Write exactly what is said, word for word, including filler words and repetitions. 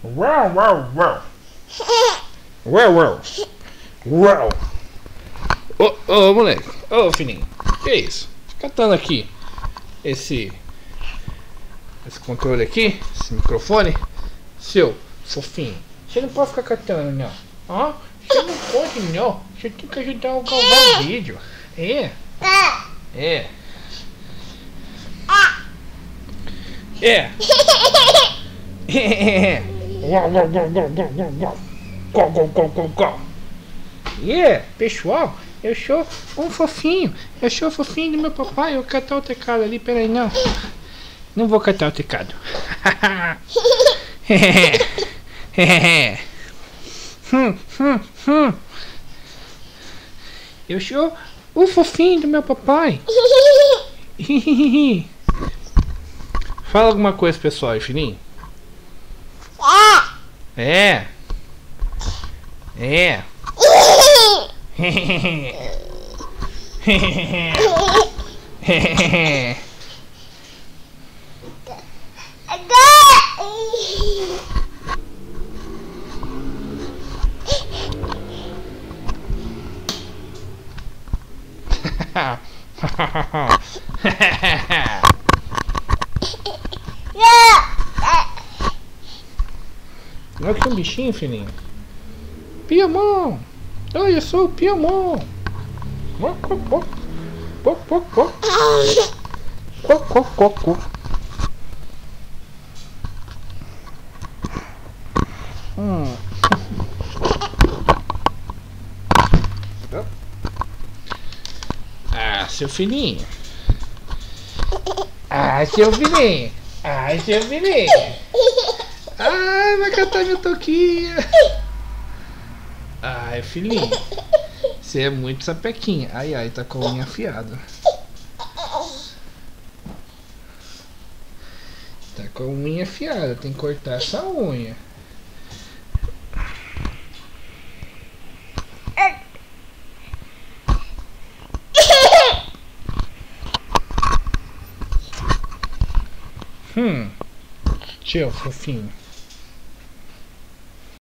Uau, uau, uau. Uau, uau. Uau. Ô, ô, moleque. Ô, fininho. Que isso? Catando aqui esse esse controle aqui, esse microfone, seu fofinho. Você não pode ficar catando, não. Ó, você não pode, não. Você tem que ajudar o gravar o vídeo. É. É. É. É. Yeah, pessoal, eu sou um fofinho. Eu sou o fofinho do meu papai. Eu vou catar o teclado ali, peraí, não. Não vou catar o teclado. hum, hum, hum. Eu sou o fofinho do meu papai. Fala alguma coisa, pessoal, fininho. É. É. Olha que um bichinho, filhinho. Piamon! Oi, eu sou o Piamon! Hum. Ah, seu filhinho. Ah, seu filhinho. Ah, seu filhinho. Ai, vai catar minha touquinha. Ai, filhinho. Você é muito sapequinha. Ai, ai, tá com a unha afiada. Tá com a unha afiada. Tem que cortar essa unha. Hum. Tchau, fofinho.